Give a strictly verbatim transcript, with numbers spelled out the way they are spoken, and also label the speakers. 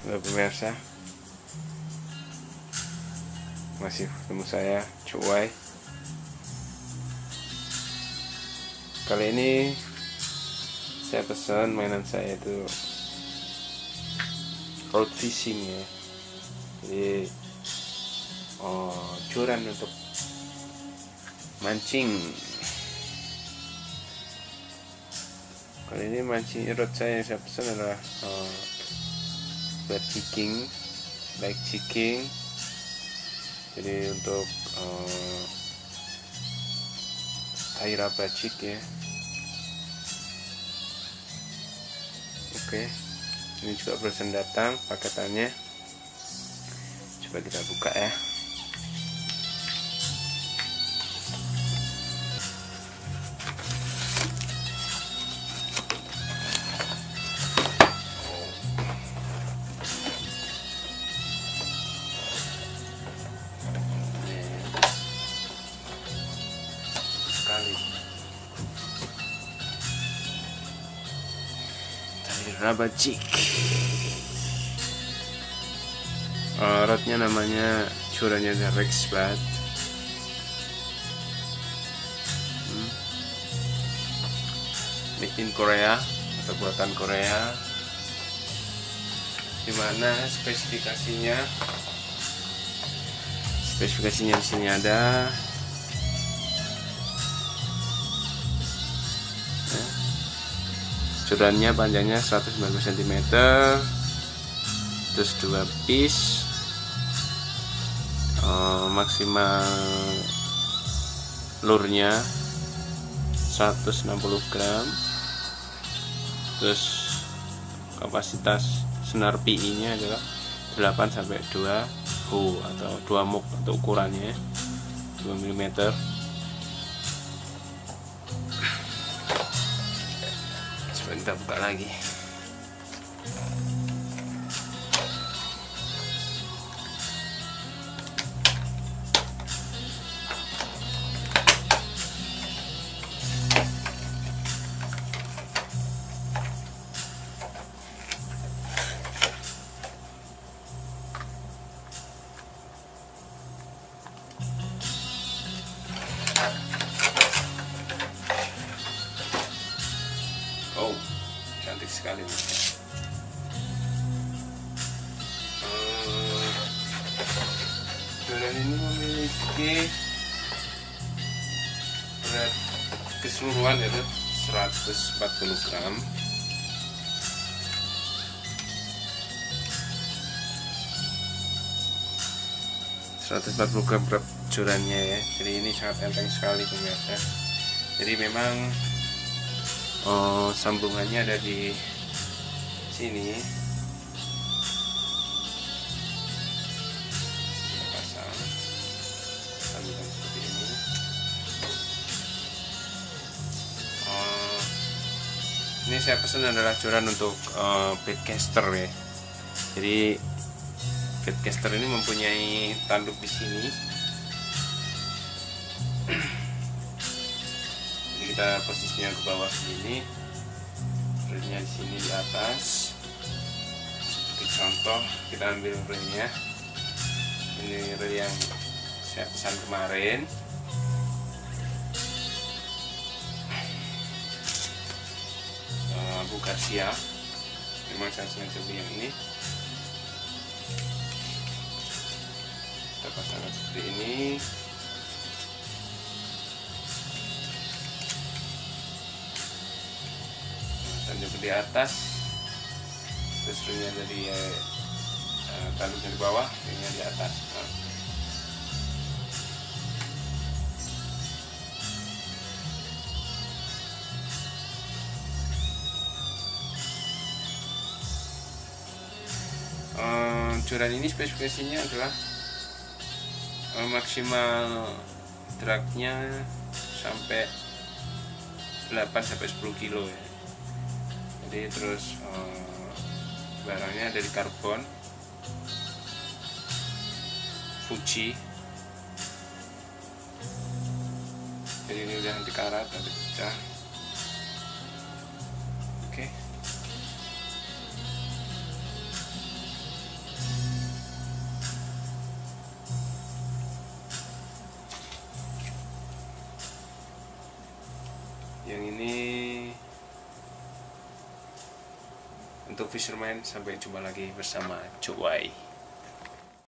Speaker 1: Halo pemirsa, masih ketemu saya Cuai. Kali ini saya pesan mainan saya itu road fishing ya. Jadi oh, curan untuk mancing. Kali ini mancing rod saya yang saya pesan adalah uh, buat jigging, like jigging. Jadi untuk uh, Taira bajik ya. Oke, ini juga barusan datang paketannya. Coba kita buka ya. Sekali Taira bajik. Uh, rodnya namanya curannya Rexbat. hmm. Made in Korea atau buatan Korea. Dimana spesifikasinya spesifikasinya di sini ada. Curannya panjangnya seratus sembilan puluh sentimeter, terus dua piece, uh, maksimal lurnya seratus enam puluh gram, terus kapasitas senar P I nya adalah delapan sampai dua Hu atau dua muk untuk ukurannya dua milimeter. Kita buka lagi. Oh, cantik sekali. Hmm, Curan ini memiliki berat keseluruhan yaitu seratus empat puluh gram. seratus empat puluh gram berat curannya ya. Jadi ini sangat enteng sekali pemirsa. Jadi memang oh, sambungannya ada di sini. Kita pasang sambungan seperti ini. Oh, ini saya pesan adalah curan untuk uh, baitcaster ya. Jadi baitcaster ini mempunyai tanduk di sini. Kita posisinya ke bawah sini, reelnya di sini di atas. Seperti contoh, kita ambil reelnya. Ini reel yang saya pesan kemarin. Uh, Abu Garcia. Memang saya sengaja beli yang ini. Kita pasang seperti ini. Tanjung di atas, terus ringnya dari uh, tanduknya di bawah, ringnya di atas. Nah. Uh, curan ini spesifikasinya adalah uh, maksimal dragnya sampai delapan sampai sepuluh kilo ya. Jadi terus uh, barangnya dari karbon Fuji. Jadi ini udah anti karat, anti pecah. Oke. Yang ini untuk Fisherman. Sampai jumpa lagi bersama Cuk Wai.